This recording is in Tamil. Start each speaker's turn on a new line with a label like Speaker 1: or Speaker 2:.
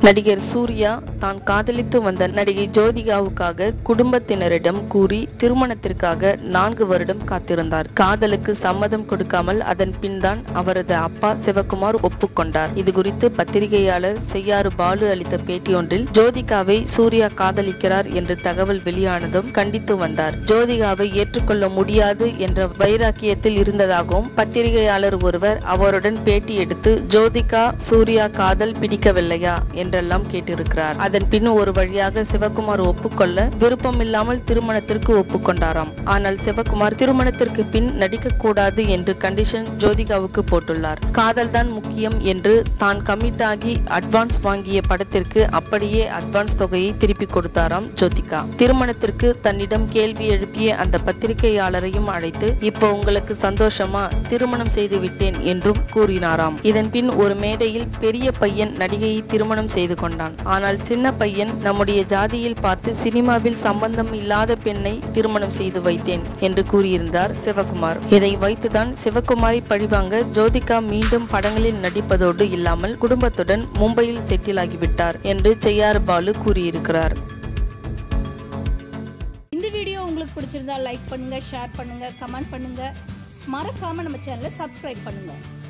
Speaker 1: நடிகர் சூர்யா தான் காதலித்து வந்த நடிகை ஜோதிகாவுக்காக குடும்பத்தினரிடம் கூறி திருமணத்திற்காக 4 வருடம் காத்திருந்தார். காதலுக்கு சம்மதம் கொடுக்காமல் அதன் பின்தான் அவரது அப்பா சிவகுமார் ஒப்புக்கொண்டார். இது குறித்து பத்திரிகையாளர் செய்யாறு பாலு அளித்த பேட்டியொன்றில் ஜோதிகாவை சூர்யா காதலிக்கிறார் என்று தகவல் வெளியானதும் கண்டித்து வந்தார். ஜோதிகாவை ஏற்றுக்கொள்ள முடியாது என்ற வைராக்கியத்தில் இருந்ததாகவும் பத்திரிகையாளர் ஒருவர் அவருடன் பேட்டி எடுத்து ஜோதிகா சூர்யா காதல் பிடிக்கவில்லையா என்றெல்லாம் கேட்டிருக்கிறார். அதன் பின் ஒரு வழியாக சிவகுமார் ஒப்புக்கொள்ள விருப்பமில்லாமல் திருமணத்திற்கு ஒப்புக்கொண்டாராம். ஆனால் சிவகுமார் திருமணத்திற்கு பின் நடிக்க கூடாது என்று கண்டிஷன் ஜோதிகாவுக்கு போட்டுள்ளார். காதல் தான் முக்கியம் என்று தான் கமிட் ஆகி அட்வான்ஸ் வாங்கிய படத்திற்கு அப்படியே அட்வான்ஸ் தொகையை திருப்பி கொடுத்தாராம் ஜோதிகா. திருமணத்திற்கு தன்னிடம் கேள்வி எழுப்பிய அந்த பத்திரிகையாளரையும் அழைத்து இப்போ உங்களுக்கு சந்தோஷமா, திருமணம் செய்து விட்டேன் என்றும் கூறினாராம். இதன் பின் ஒரு மேடையில் பெரிய பையன் நடிகையை திருமணம் செய்து கொண்டான். ஆனால் சின்ன பையன் நம்முடைய ஜாதியில் பார்த்து சினிமாவில் சம்பந்தம் இல்லாத பெண்ணை திருமணம் செய்து வைத்தேன் என்று கூறியிருந்தார் சிவகுமார். இதை வைத்துதான் சிவகுமாரை பழிவாங்க ஜோதிகா மீண்டும் படங்களில் நடிப்பதோடு இல்லாமல் குடும்பத்துடன் மும்பையில் செட்டில் ஆகிவிட்டார் என்று செய்யாறு பாலு கூறியிருக்கிறார்.
Speaker 2: இந்த வீடியோ உங்களுக்கு பிடிச்சிருந்தா லைக் பண்ணுங்க, ஷேர் பண்ணுங்க, கமெண்ட் பண்ணுங்க. மறக்காம நம்ம சேனலை சப்ஸ்கிரைப் பண்ணுங்க.